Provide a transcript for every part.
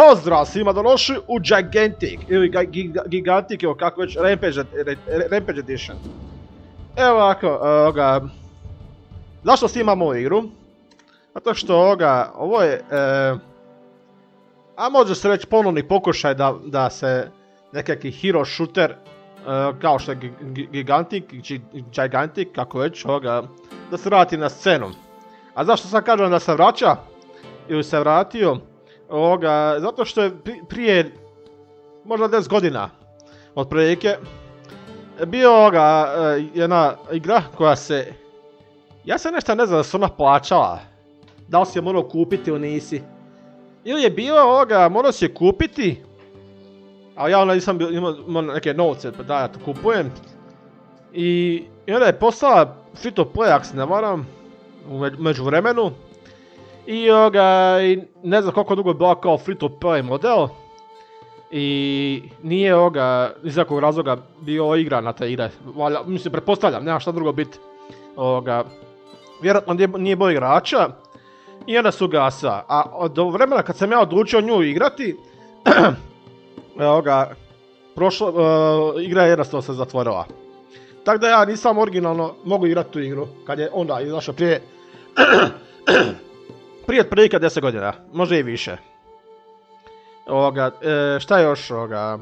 Pozdrav svima, donoši u Gigantic, ili Gigantic, evo kako već, Rampage Edition. Evo ovako, zašto snimamo ovu igru? Zato što ovo je, a može se reći ponovni pokušaj da se nekakvi hero shooter, kao što je Gigantic, kako već, da se vrati na scenu. A zašto sam kažem da se vraća, ili se vratio? Zato što je prije možda 10 godina otprilike bio jedna igra koja se, ja se nešto ne znam da se ona plaćala, da li si je morao kupiti ili nisi, ili je bilo morao si je kupiti, ali ja nisam imao neke novce pa da ja to kupujem, i onda je postala free to play, ako se ne varam, u međuvremenu. I ne znam koliko dugo je bila kao free to play model. I nije iz nekog razloga bio igran na te igre. Mislim, pretpostavljam, nema šta drugo biti. Vjerojatno nije bilo igrača. I onda su gasila. A do vremena kad sam ja odlučio nju igrati, igra je jednostavno se zatvorila. Tako da ja nisam originalno mogu igrati tu igru, kad je onda izašla prije otprilike 10 godina, možda i više. Šta je još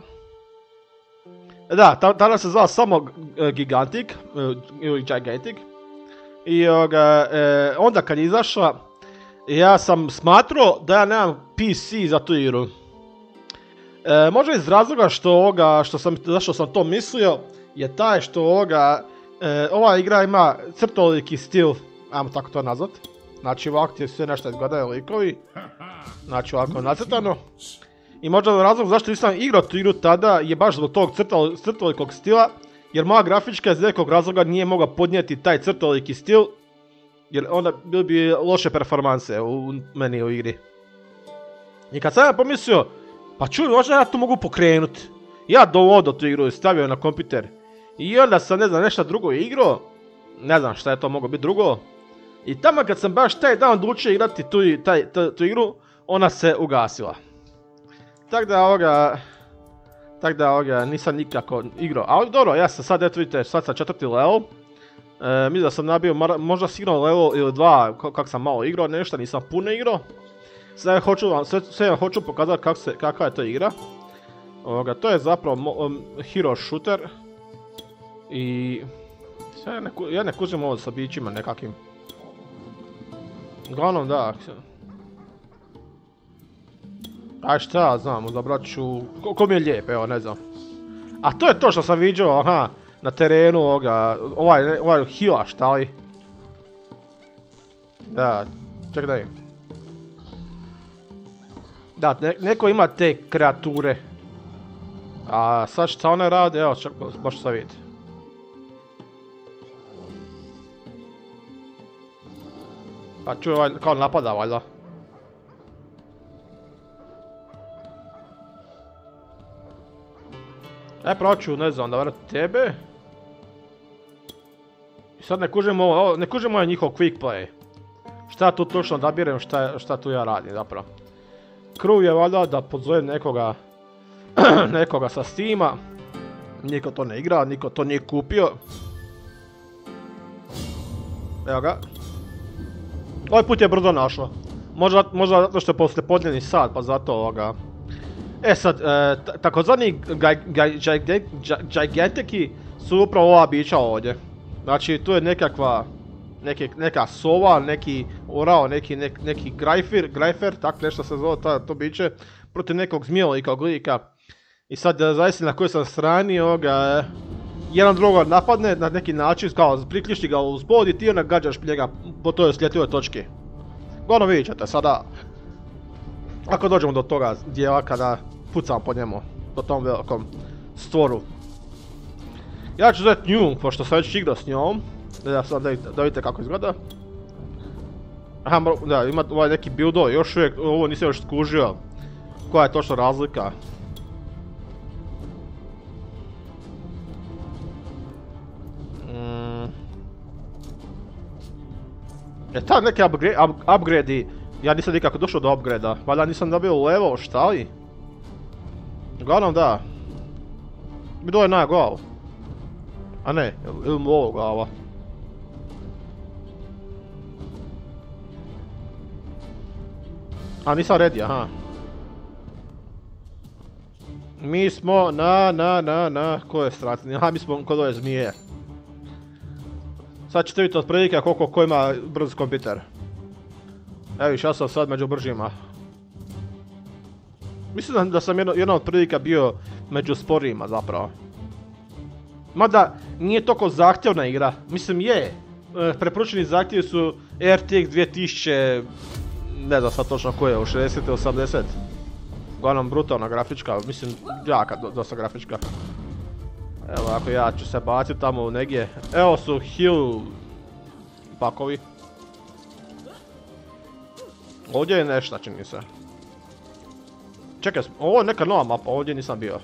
Da, tada se zvala samo Gigantic, ili Gigantic. I onda kad je izašla, ja sam smatrao da ja nemam PC za tu igru. Možda iz razloga zašto sam to mislio, je taj što ova igra ima crtoliki stil, ajmo tako to nazvat. Znači ovako ti sve nešto izgledaju likovi, znači ovako nacrtano. I možda razlog zašto nisam igrao tu igru tada je baš zbog tog crtolikog stila, jer moja grafička iz nekog razloga nije mogla podnijeti taj crtoliki stil, jer onda bili bi loše performanse u meni u igri. I kad sam ja pomislio, pa čuj, možda ja to mogu pokrenuti, ja dovodio tu igru i stavio na kompjuter. I onda sam, ne znam, nešto drugo igrao, ne znam šta je to moglo biti drugo. I tamo kad sam baš taj dan odlučio igrati tu igru, ona se ugasila. Tako da nisam nikako igrao. Ali dobro, ja sam sad, eto vidite, sad sam 4. level. Mislim da sam nabio, možda si igrao level ili 2, kako sam malo igrao, nešto, nisam puno igrao. Sve vam hoću pokazati kakva je to igra. To je zapravo hero shooter. I ja ne kužim ovo sa bićima nekakvim. Uglavnom da. Aj šta ja znam, odabrat ću, ko mi je lijep, evo ne znam. A to je to što sam viđao, na terenu ovaj hila, šta li? Da, ček da je. Da, neko ima te kreature. A sad šta one rade, evo čak baš sad vidjeti. Pa čuj, kao napada valjda. Proću, ne znam, da vrati tebe. I sad ne kužim ovaj njihov quick play. Šta ja tu točno odabirem, šta tu ja radim zapravo. Crew je valjda da pozovem nekoga sa Steama. Niko to ne igra, niko to nije kupio. Evo ga. Ovaj put je brzo našlo. Možda zato što je poslijepodnevni sat, pa zato E sad, takozvani Gigantiki su upravo ova bića ovdje. Znači tu je neka sova, neki orao, neki grajfer, tako nešto se zove to biće, protiv nekog zmijelika lika. I sad zavisno na kojoj sam strani jedan drugo napadne na neki način, kao priklišti ga uz bod i ti onda gađaš njega po toj osjetljivoj točki. Uglavnom vidjet ćete sada, ako dođemo do toga dijela kada pucam po njemu, po tom velikom stvoru. Ja ću zoveti nju, pošto sam već igrao s njom, da vidite kako izgleda. Aha, da, ima ovaj neki build-o, još uvijek, ovo nisam još skužio koja je točno razlika. Ta neke upgrade-i, ja nisam nikako došao do upgrade-a, valjda nisam dobio level, šta li? Uglavnom da. Mi doje na glavu. A ne, ili mu ovo glava. A nisam ready, aha. Mi smo na koje strane? Aha, mi smo kod ove zmije. Sad ćete vidjeti otprilike koliko ko ima brz kompjuter. Evo viš, ja sam sad među bržima. Mislim da sam jedna od prilika bio među sporijima zapravo. Mada nije toliko zahtjevna igra, mislim je. Preporučeni zahtjevi su RTX 2000, ne znam sad točno koje, u 60 ili 80. Uglavnom brutalna grafička, mislim jaka dosta grafička. Evo ako ja ću se baciti tamo negdje. Evo su heal pakovi. Ovdje je nešto čini se. Čekaj, ovo je neka nova mapa, ovdje nisam bio.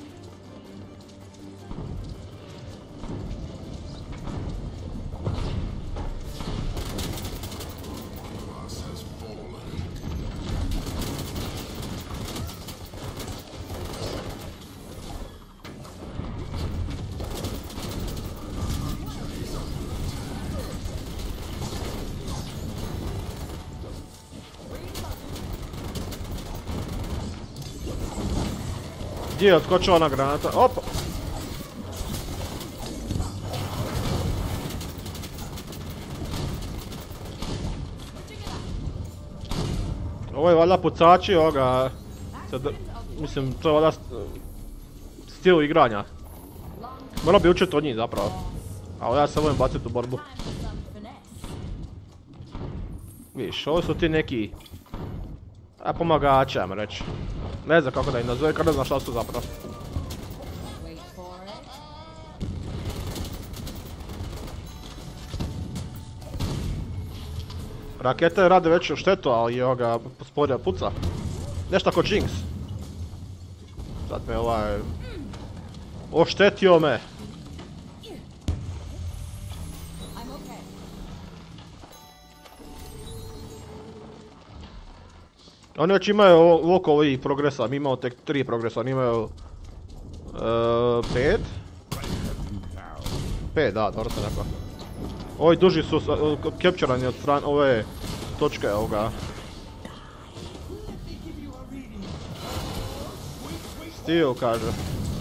Gdje je otkočila ona granata? Opa! Ovo je valjda pucači ovoga... Mislim, to je valjda stil igranja. Morao bi učiti od njih zapravo. A ja se volim baciti u borbu. Viš, ovo su ti neki... pomagači, ajmo reći. Ne znam kako da ih nazove, kada znam šta su zapravo. Rakete rade veću štetu, ali je ovoga sporija puca. Nešto ako Jinx. Sad me oštetio me. Oni već imaju ovoliko ovih progresa, mi imamo tek 3 progresa, oni imaju... 5? 5, da, dobro sam rekao. Ovi duži su capturani od strane ove točke ovoga. Steel kaže.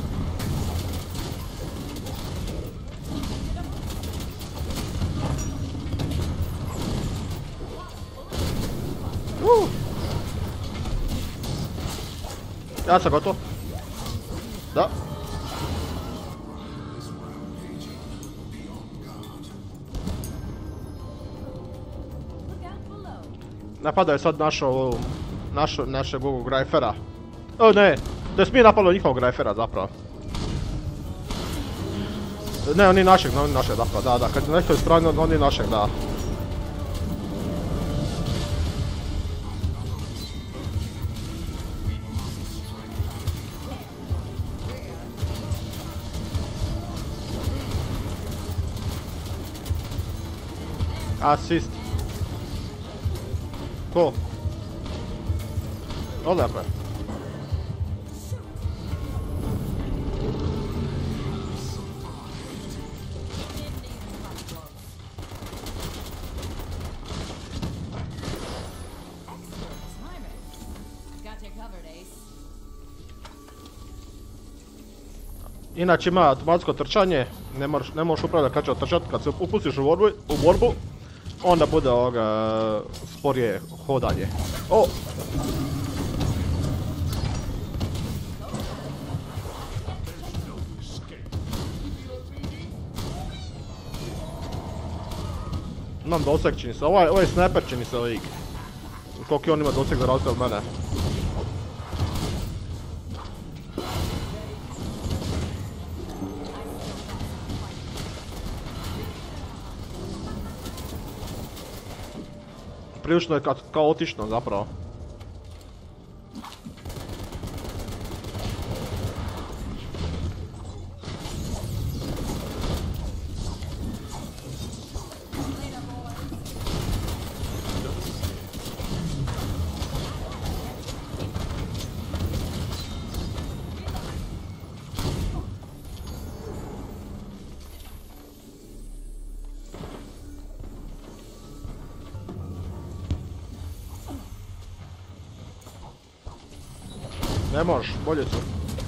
Ja sam gotov. Da. Napadaju sad našeg ovog Grajfera. O ne, to je smije napalo njihovog Grajfera zapravo. Ne, oni našeg zapravo, da, kad je nekoj strani oni našeg, da. Asist. Ko? Odlijepo je. Inače ima automatsko trčanje, ne možeš upravljati kad će trčati, kad se upustiš u borbu, onda bude ovoga sporije hodanje. O! Imam doseg čini se, ovaj sniper čini se lik. Koliko on ima doseg za razliku od mene. Prilično je kaotično zapravo. Ne možeš, bolje su.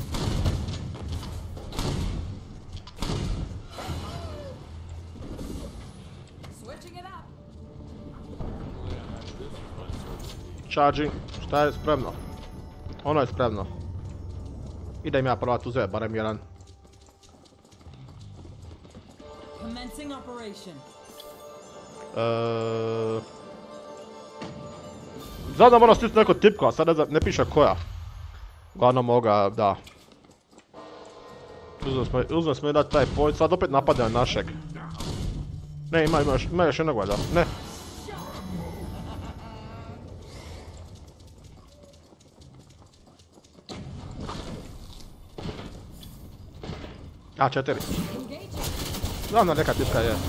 Charging, šta je spremno? Ono je spremno. Idem ja prvat uzeti barem jedan. Znam da moram stisnuti neko tipko, a sad ne piše koja. Uglavnom ovoga, da. Uzeli smo jedan taj point, sad opet napadaju našeg. Ne, ima još jednog valjda, ne. A, 4. Znam da neka tipka je.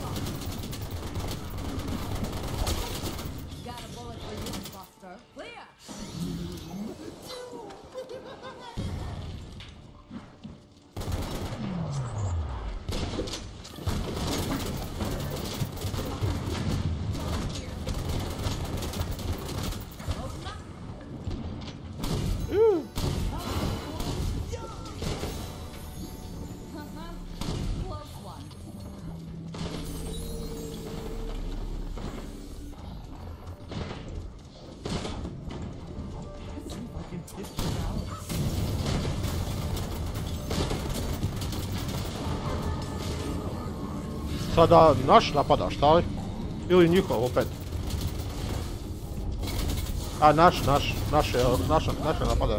Sada naš napada, šta li? Ili njihov opet? A naš napada.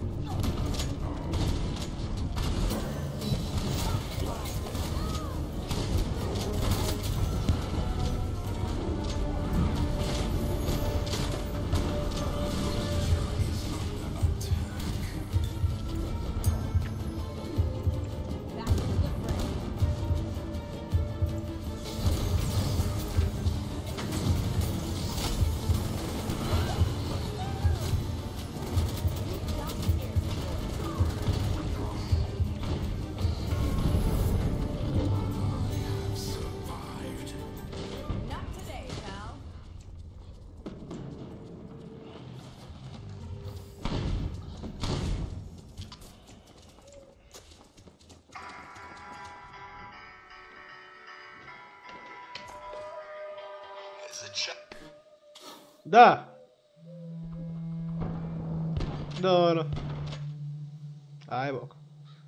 Da. Dobro. Ajmo.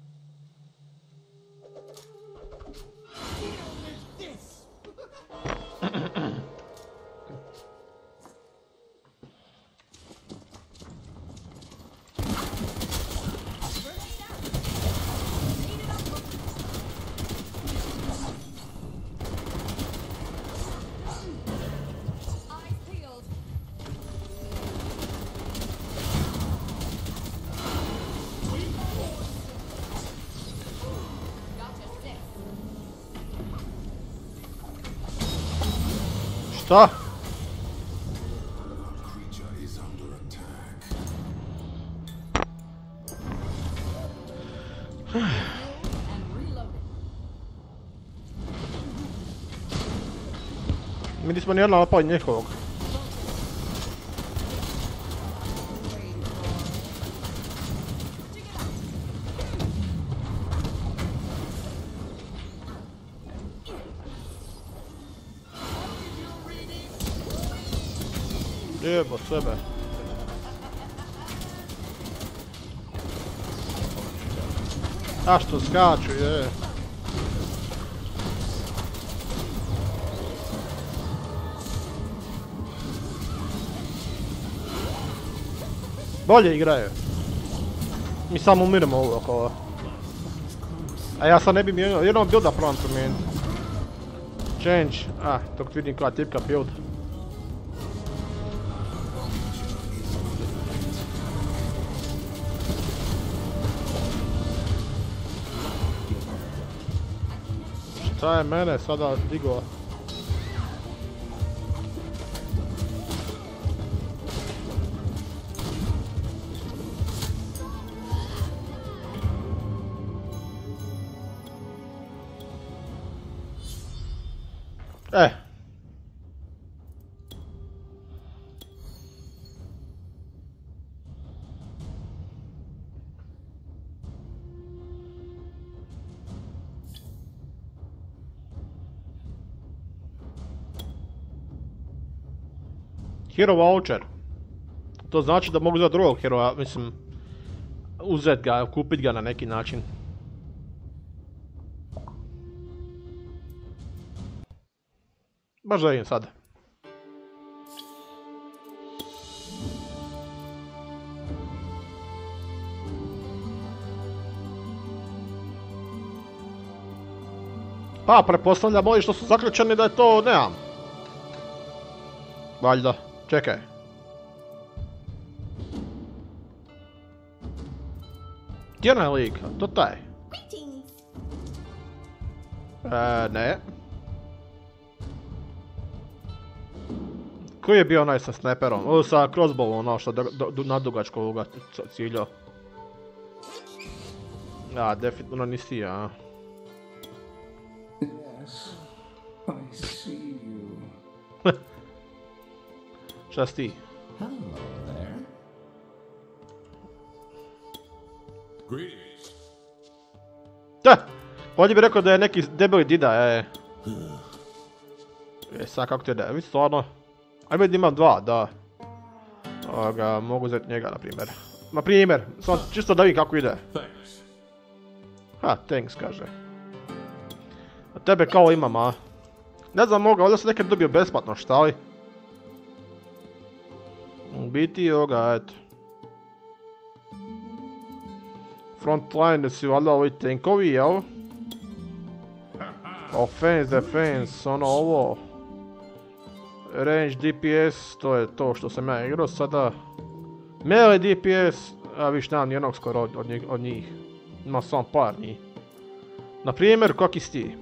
Šta? Mi nismo nijedno napali njihovog. Jebo sebe. A što skaču, je. Bolje igraju. Mi samo umiremo ovo okolo. A ja sad ne bi mijenjao, jednom builda probam promijeniti. Change, dok vidim koja tipka build. Šta je mene sada digao? Hero voucher. To znači da mogu za drugog heroja, mislim, uzet ga, kupit ga na neki način. Baš želim sad. Pa, pretpostavljam ovi što su zaključeni da je to nemam. Valjda, čekaj. Gdje je onaj lik? To taj? Ne. Koji je bio onaj sa sniperom? O, sa crossbowom, ono što nadugačko ovoga ciljao. Ja, definitivno nisi ja. Yes, I see you. Šta si ti? Hello there. Greetings. Ovdje bi rekao da je neki debeli dida, sad kako ti je da, vi stvarno... Ajme da imam dva, da. Mogu uzeti njega, na primjer. Samo čisto da vidim kako ide. Thanks. Ha, thanks, kaže. A tebe kao imam, a? Ne znam moga, ovdje sam nekad dobio besplatno, šta li? U biti, eto. Frontline su valjda ovi tankovi, jel? Offense, defense, ono ovo. Range, DPS, to je to što sam ja igrao sada. Melee DPS, a viš nemam nijednog skoro od njih. Ima samo par njih. Naprimjer, kakvi si ti?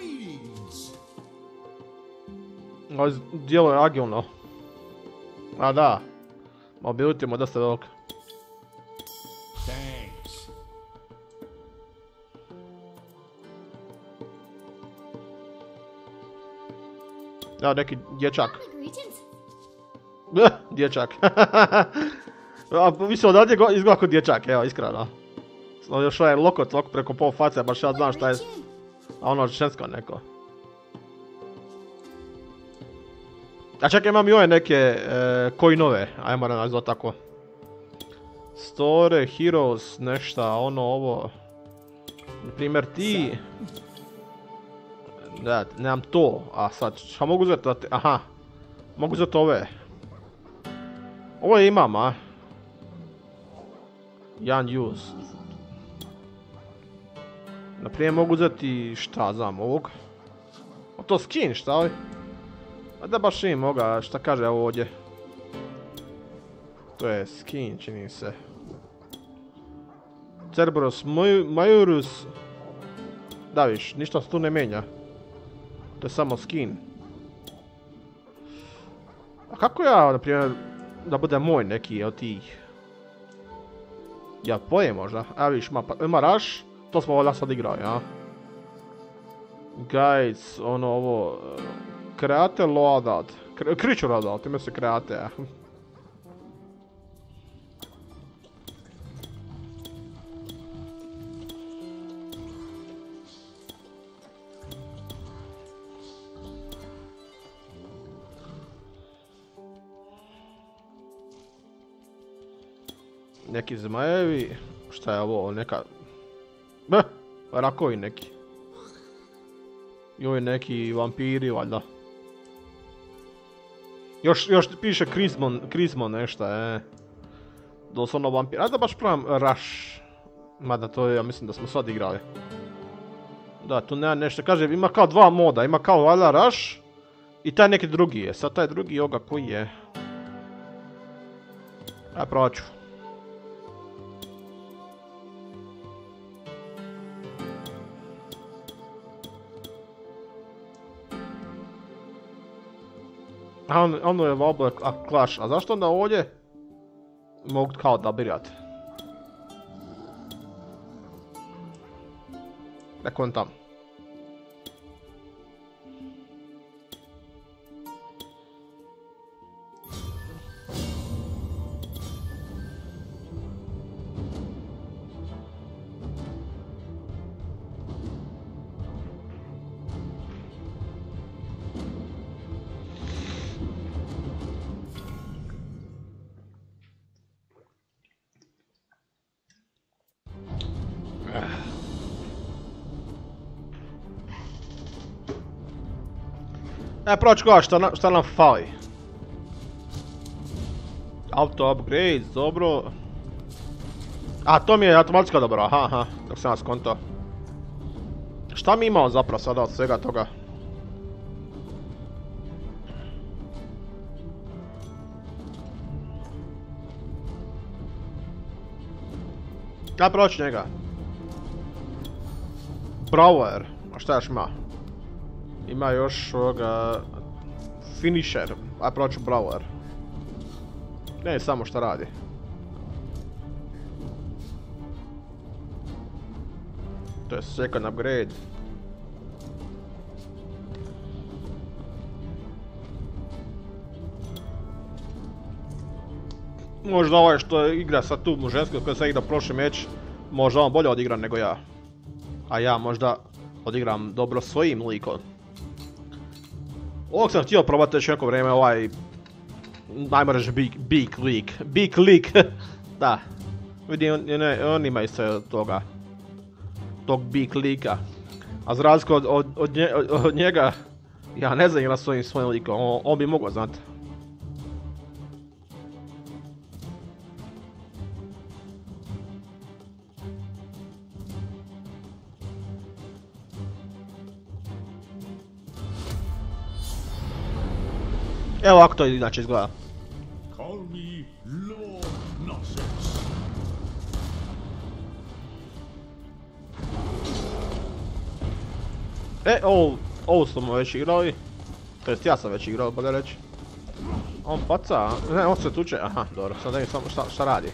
Ovo dijelo je agilno. A da. Mobility mu je dosta velik. Thanks. Evo neki dječak. Dječak. Mislim odavdje izgleda kao dječak, evo iskreno. Još ovaj lokot preko pol face, baš ja znam šta je. A ono žensko neko. A čekaj, imam i ove neke coinove, ajmo nazvat tako. Store, heroes, nešta, ono ovo. Naprimjer ti. Da, nemam to, a sad, šta mogu uzeti? Aha, mogu uzeti ove. Ovo imam, a. Unused. Naprimjer mogu uzeti, šta znam, ovog. O to skin, šta li? A da baš im moga, šta kaže ovo ovdje? To je skin, čini se. Cerberus Majorus. Da viš, ništa se tu ne mijenja. To je samo skin. A kako ja, na primjer, da bude moj neki od tih? Ja pojem možda. A viš, ima Rush. To smo ovdje sad igrali, a? Guides, ono ovo... Create loadout. Creature loadout, ima se create, a? Neki zmajevi, šta je ovo, neka... rakovi neki. I ovi neki vampiri, valjda. Još piše Krizmon nešto, doslovno vampir. Ajde da baš pravim Rush. Mada to je, ja mislim da smo sad igrali. Da, tu nema nešto, kaže, ima kao dva moda, ima kao valjda Rush i taj neki drugi je. Sad taj drugi oga koji je. Ajde, provat ću. A ono je Wobble Clash, a zašto onda ovdje mogu kao odabirat? Ne kontam. Proći koja šta nam fali. Auto upgrade, dobro. A, to mi je automatska dobro, aha, dok sam vas kontao. Šta mi imao zapravo sada od svega toga? Ja proći njega. Brawler, a šta još ima? Ima još ovoga... Finisher, a proći Brawler. Ne samo šta radi. To je second upgrade. Možda ovaj što igra sad tu u ženskoj koji sam igrao prošli meč, možda on bolje odigra nego ja. A ja možda odigram dobro svojim likom. Ovog sam htio probati već neko vrijeme, ovaj... Najmo reći big lik. Da. Vidim, on ima isto toga. Tog big lika. A za razliku od njega, ja ne znam igra svojim likom, on bi mogao znati. Evo ovako to inače izgleda. Call me Lord Nonsense. Ovo smo već igrali. To jest ja sam već igrao, bolje reći. On baca, ne, on se tuče, aha, dobro, sad da vidim samo šta radi.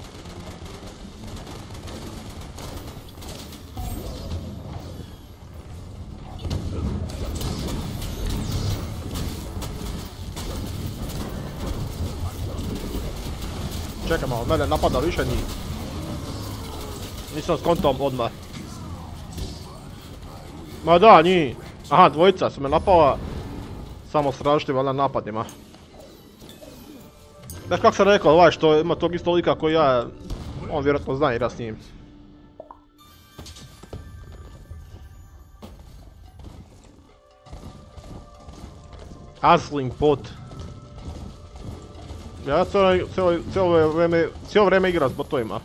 Čekaj malo, mene napada više njih. Nisam skontom odmah. Ma da, njih. Aha, dvojica su me napala. Samo s različitim valjda napadima. Znaš kako sam rekao, ovaj što ima tog isto lika koji ja... On vjerojatno zna igra s njim. Asling pot. Ja cijelo vrijeme igram s botovima.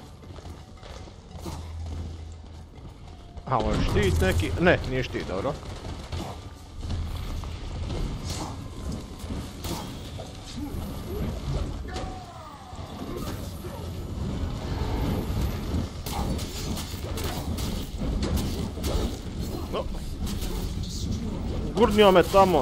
Aha, ovo je štit neki... Ne, nije štit, dobro. No. Gurnio me tamo.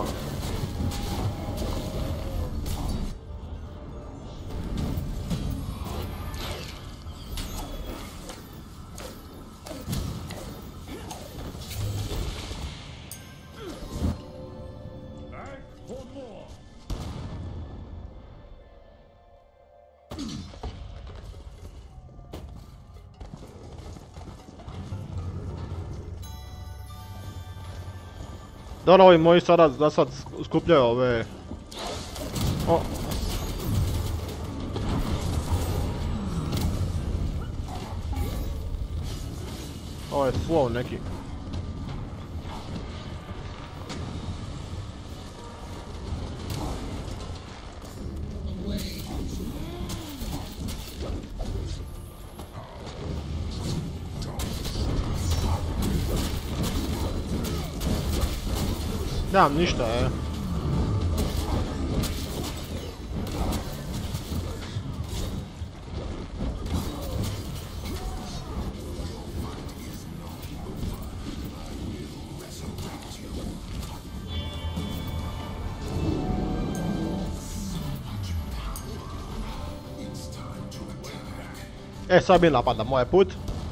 Dobro, ovi moji sada za sad skupljaju ove... O. Ovo je slow neki. Nemam ništa, sad mi napada moj put.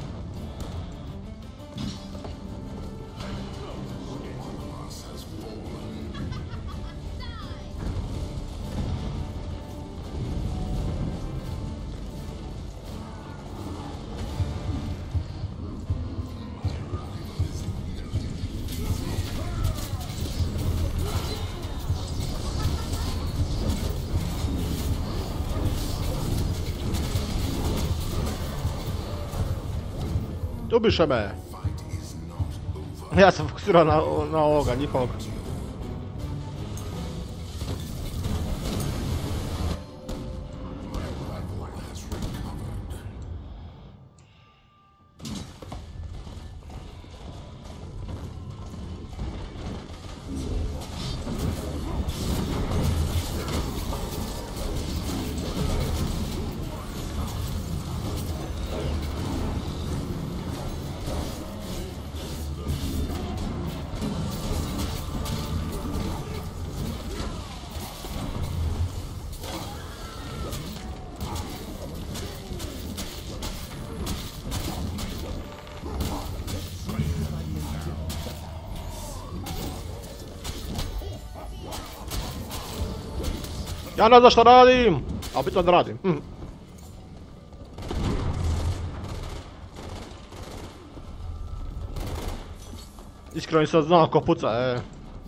Ubiše me! Ja sam fokusirao na ovoga, njihovog. Ja ne znam šta radim, a bitno da radim. Iskreno nisam znao ko puca,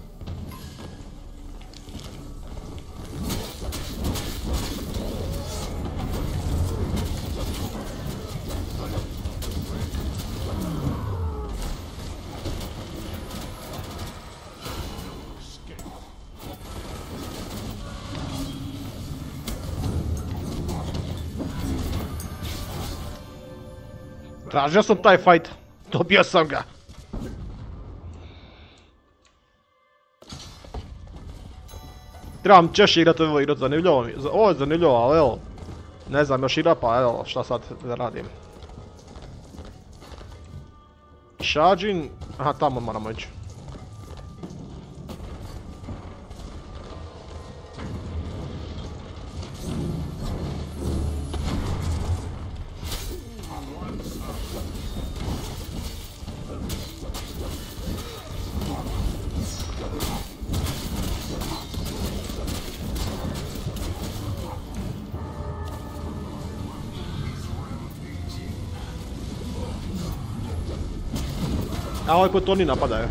Tražio sam taj fight, dobio sam ga. Trebam češće igrat ovo igrat, zanimljivo mi. Ovo je zanimljivo, ali evo. Ne znam još igrat, pa evo šta sad da radim. Charging, aha tamo moramo ići. A ovaj put oni napadaju.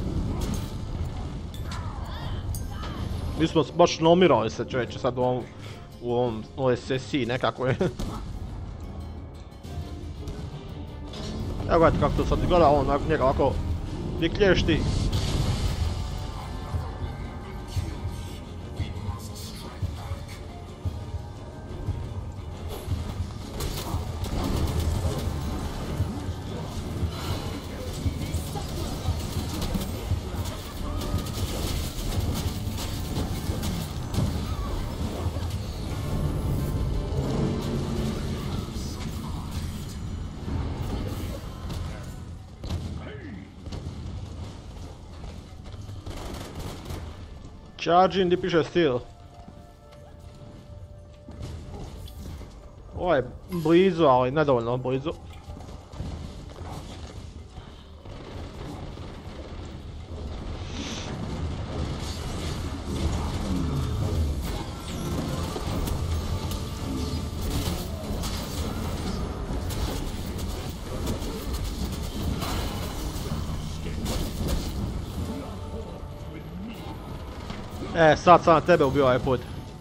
Mi smo baš nomirali se čovječe sad u ovoj sesiji nekako je. Evo gledajte kako to sad gleda, on njega ovako viklješti. Charging, gdje piše steel? Ovo je blizu, ali nedovoljno blizu. Sad sam na tebe ubio ovaj put.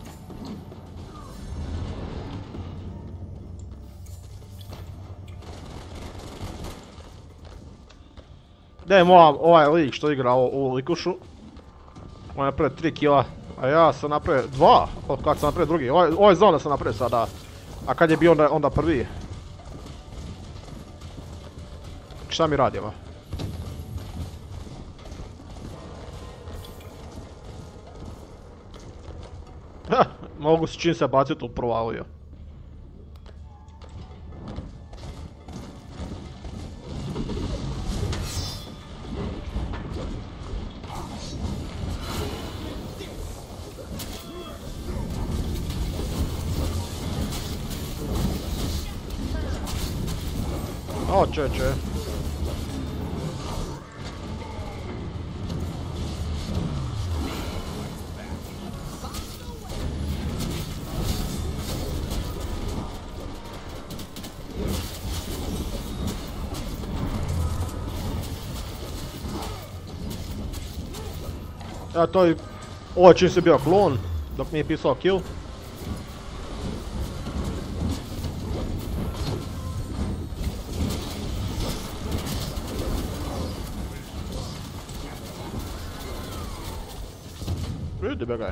Gdje je ovaj lik što igra ovu likušu? On je napravio 3 kila, a ja sam napravio 2, kad sam napravio drugi. Ovo je znao da sam napravio sada, a kad je bio onda prvi. Šta mi radi ovo? Mogu s čim se bacit u provalio. O, če. Ja to je, ovo čim se bio klon, dok mi je pisao kill. Vidi begaj.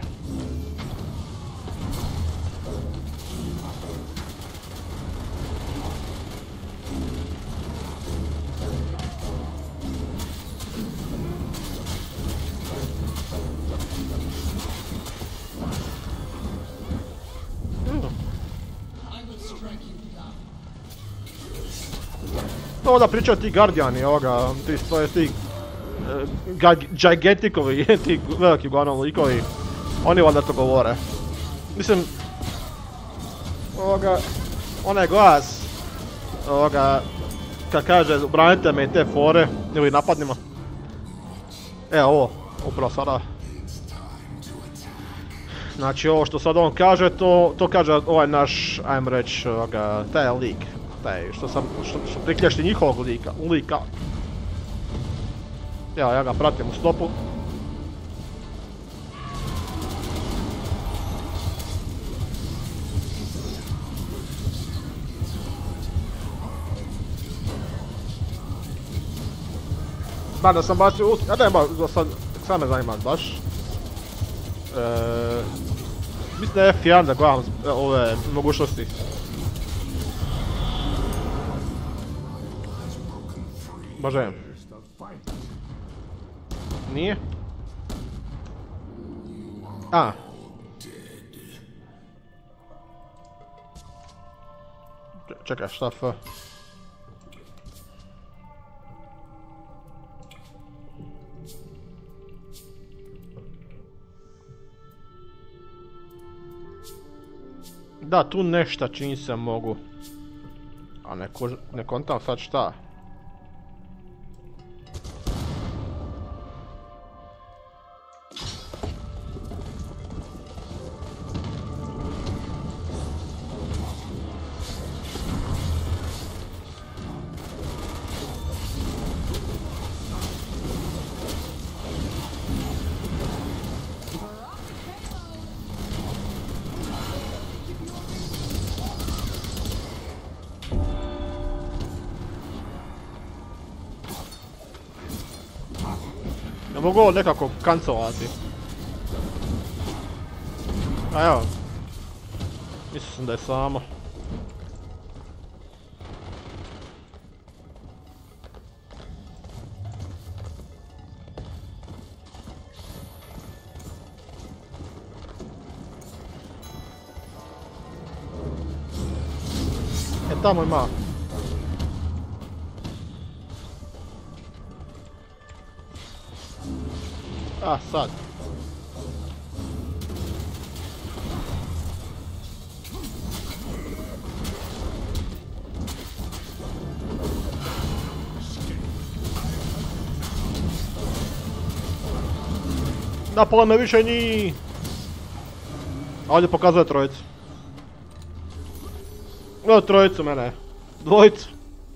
To da pričaju ti Guardiani ovoga, ti Gigantikovi, ti veliki uglavnom likovi, oni valjda to govore. Mislim, onaj glas, kad kaže branite me i te fore, ili napadnimo. Evo ovo, upravo sada. Znači ovo što sad on kaže, to kaže ovaj naš, ajmo reći, taj lik. Taj, što priklješti njihovog lika. Ja ga pratim u stopu. Da sam bacio uspjeh, a nema, sad me zanima baš. Mislim da je F1 da gledam ove mogućnosti. Bože. Nije? A. Čekaj, šta F? Da, tu nešta čini se mogu. A ne kontam sad šta. Ne mogu ovo nekako kancelovati. A evo. Mislio sam da je samo. Tamo ima. A, sad. Napala me više njih! Ovdje pokazuje trojicu. Evo trojicu mene. Dvojicu.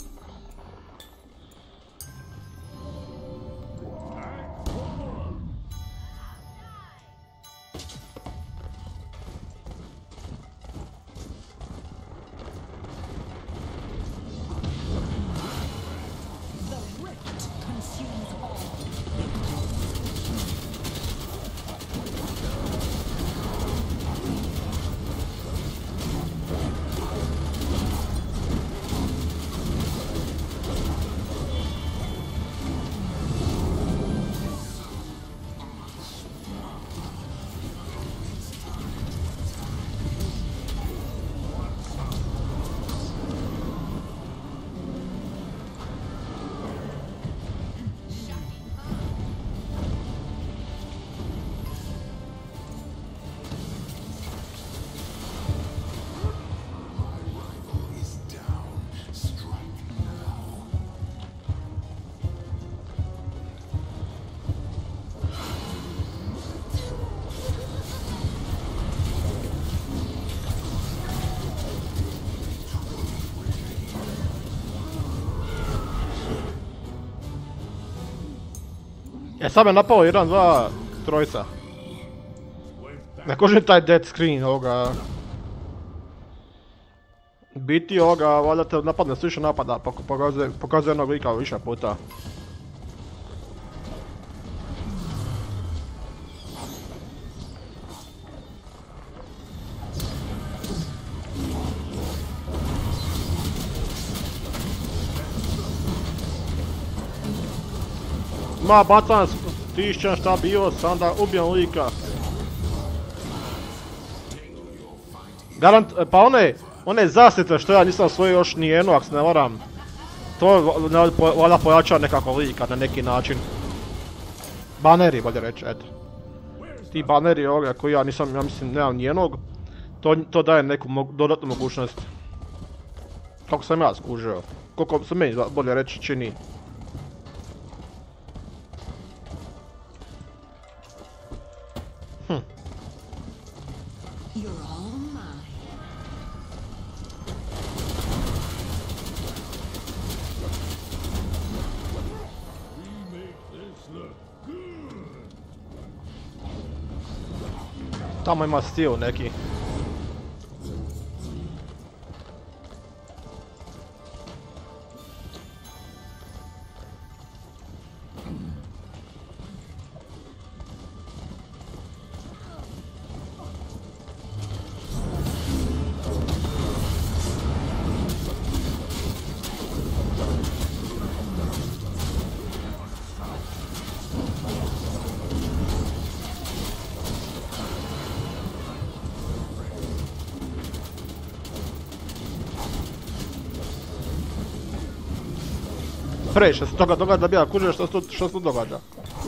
Sad me napao 1, 2, trojica. Ne kožem taj dead screen ovoga. Biti ovoga, valjda te napadne s više napada, pokazuje jednog lika više puta. Ma bacam stišćem šta bio, sam da ubijem lika. Garant, pa one zasjete što ja nisam osvojio još nijednu, ako se ne varam. To valjda pojača nekako lika na neki način. Baneri, bolje reći, eto. Ti baneri ovoga koji ja nisam, ja mislim, nemam nijednog. To daje neku dodatnu mogućnost. Kako sam ja skužio. Koliko se meni, bolje reći, čini. Tamo ima stil neki. Previše se toga događa da bi ja kužio što se tu događa.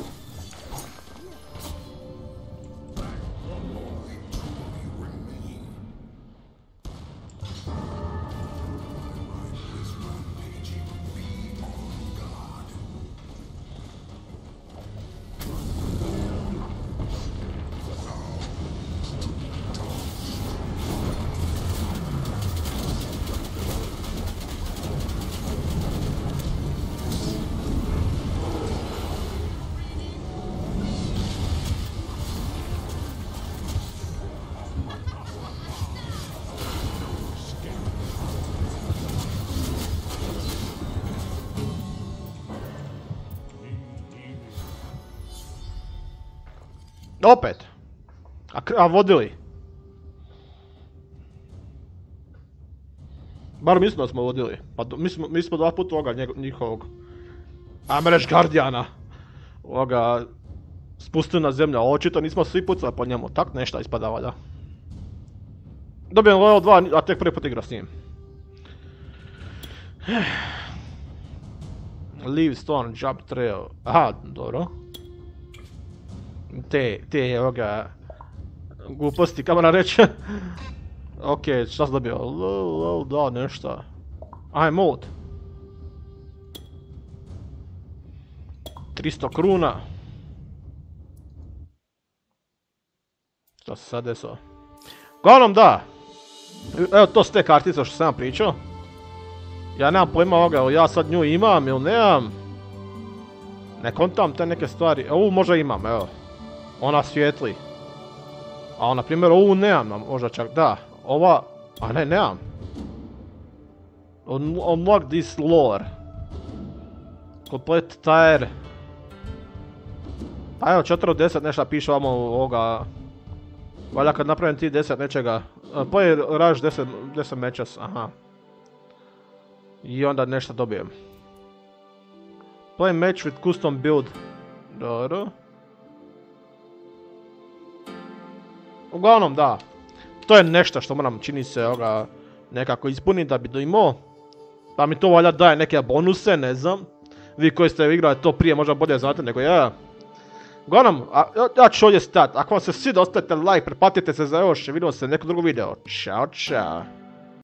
Opet! A vodili? Bar mislim da smo vodili. Pa mi smo 2 puta ovoga njihovog... ajme reći Guardiana. Ovoga... spustili na zemlju, a očito nismo svi pucali po njemu. Tak nešto ispada valja. Dobijem level 2, a tek prvi put igra s njim. Leave stone, jump trail. Aha, dobro. Te ovoga... gluposti, kako moram reći. Okej, šta sam dobio? Da, nešto. Aj, mod. 300 kruna. Šta se sad desilo? Uglavnom da. Evo to su te kartice što sam vam pričao. Ja nemam pojma ovoga, ali ja sad nju imam ili nemam. Ne kontam te neke stvari. Ovu možda imam, evo. Ona svijetli. A na primjer ovu nemam, možda čak da. Ova... a ne, nemam. Unlock this lore. Complete tire. Pa evo 4 od 10 nešto piše ovamo ovoga... valjda kad napravim ti 10 nečega. Play rush 10 matches, aha. I onda nešto dobijem. Play match with custom build. Dobro. Uglavnom da. To je nešto što moram čini se nekako ispuniti da bi imao. Pa mi to valjda daje neke bonuse, ne znam. Vi koji ste igrali to prije možda bolje znate nego ja. Uglavnom, ja ću ovdje stati. Ako vam se sviđa ostavite like, pretplatite se za još, vidimo se u nekom drugom videu. Ćao, čao.